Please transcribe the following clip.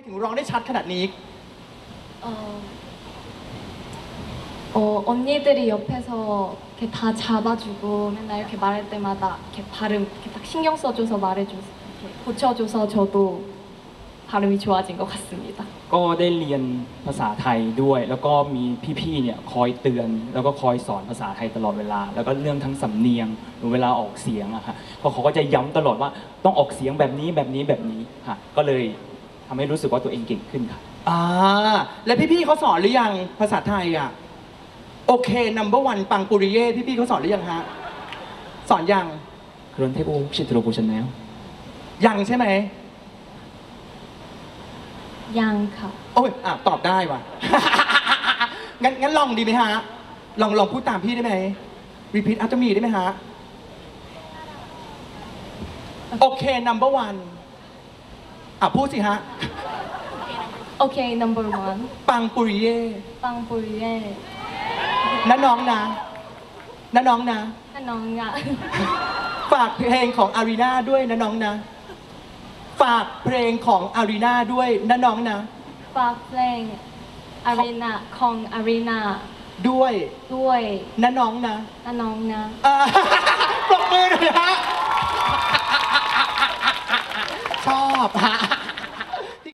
ถึงร้องได้ชัดขนาดนี้ 언니들이 옆에서 이렇게 다 잡아주고 맨날 이렇게 말할 때마다 이렇게 발음 이렇게 딱 신경 써줘서 말해줘서 이렇게 고쳐줘서 저도 발음이 좋아진 것 같습니다. ก็ได้เรียนภาษาไทยด้วยแล้วก็มีพี่ๆเนี่ยคอยเตือนแล้วก็คอยสอนภาษาไทยตลอดเวลาแล้วก็เรื่องทั้งสำเนียงหรือเวลาออกเสียงอะค่ะเพราะเขาก็จะย้ำตลอดว่าต้องออกเสียงแบบนี้แบบนี้แบบนี้ค่ะก็เลยทำให้รู้สึกว่าตัวเองเก่งขึ้นค่ะแล้วพี่ๆเขาสอนหรือยังภาษาไทยอ่ะโอเค number one ปังปุริเย่พี่ๆเขาสอนหรือยังฮะสอนยัง 그런 태국 혹시 들어보셨나요? ยังใช่ไหมยังค่ะโอ้ยตอบได้ว่ะ งั้นลองดีไหมฮะลองพูดตามพี่ได้ไหม repeat after me ได้ไหมฮะโอเค number one พูดสิฮะ Okay, number one. ปังปุริเย่ 빵보리에 น้าน้องนะน้าน้องนะ 한영야 ฝากเพลงของอารีนาด้วยนะน้องนะ ฝากเพลงของอารีนาด้วยนะน้องนะ 파플랭 아리나 콩 아리나 ด้วย 두어이 นะน้องนะ 한영야 ปรบมือหน่อยฮะ ชอบฮะ